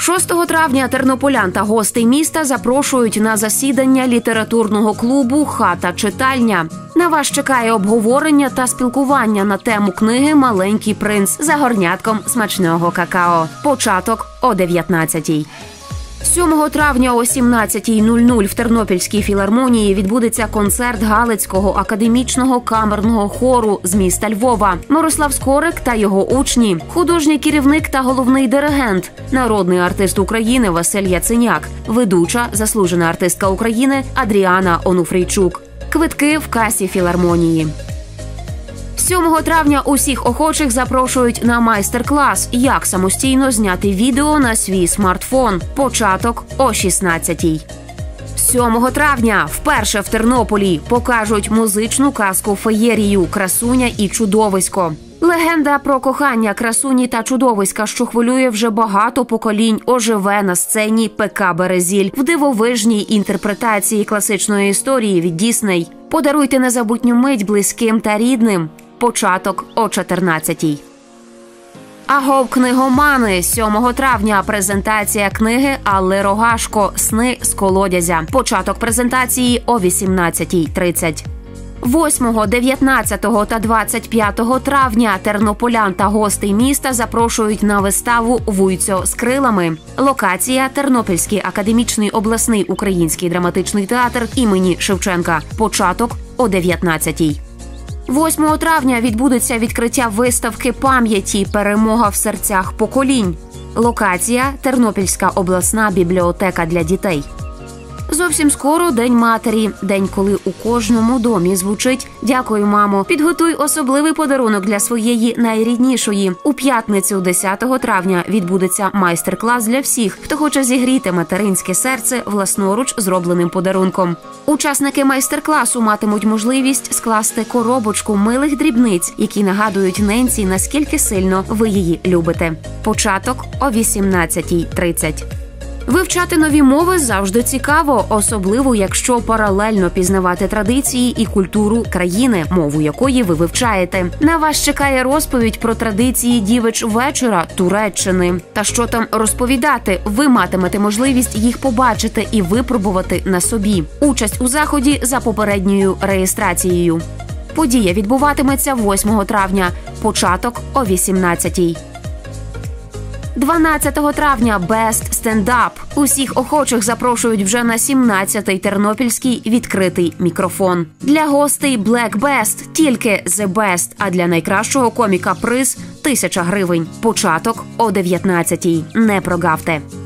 6 травня тернополян та гостей міста запрошують на засідання літературного клубу «Хата-читальня». На вас чекає обговорення та спілкування на тему книги «Маленький принц» за горнятком смачного какао. Початок о 19:00. 7 травня о 17:00 в Тернопільській філармонії відбудеться концерт Галицького академічного камерного хору з міста Львова. Мирослав Скорик та його учні, художній керівник та головний диригент, народний артист України Василь Яценяк, ведуча, заслужена артистка України Адріана Онуфрійчук. Квитки в касі філармонії. 7 травня усіх охочих запрошують на майстер-клас «Як самостійно зняти відео на свій смартфон». Початок о 16:00. 7 травня вперше в Тернополі покажуть музичну казку «Феєрію. Красуня і чудовисько». Легенда про кохання красуні та чудовиська, що хвилює вже багато поколінь, оживе на сцені ПК «Березіль» в дивовижній інтерпретації класичної історії від Дісней. Подаруйте незабутню мить близьким та рідним. Початок о 14:00. Агов, книгомани! 7 травня презентація книги Алли Рогашко «Сни з колодязя». Початок презентації о 18:30. 8, 19 та 25 травня тернополян та гостей міста запрошують на виставу «Вуйцьо з крилами». Локація – Тернопільський академічний обласний український драматичний театр імені Шевченка. Початок о 19:00. 8 травня відбудеться відкриття виставки пам'яті «Перемога в серцях поколінь». Локація – Тернопільська обласна бібліотека для дітей. Зовсім скоро День матері. День, коли у кожному домі звучить «Дякую, мамо». Підготуй особливий подарунок для своєї найріднішої. У п'ятницю, 10 травня, відбудеться майстер-клас для всіх, хто хоче зігріти материнське серце власноруч зробленим подарунком. Учасники майстер-класу матимуть можливість скласти коробочку милих дрібниць, які нагадують ненці, наскільки сильно ви її любите. Початок о 18:30. Вивчати нові мови завжди цікаво, особливо якщо паралельно пізнавати традиції і культуру країни, мову якої ви вивчаєте. На вас чекає розповідь про традиції дівич-вечора Туреччини. Та що там розповідати, ви матимете можливість їх побачити і випробувати на собі. Участь у заході за попередньою реєстрацією. Подія відбуватиметься 8 травня, початок о 18:00. 12 травня «Best Stand-Up». Усіх охочих запрошують вже на 17-й Тернопільський відкритий мікрофон. Для гостей Black Best тільки The Best, а для найкращого коміка приз – 1000 гривень. Початок о 19:00. Не прогавте.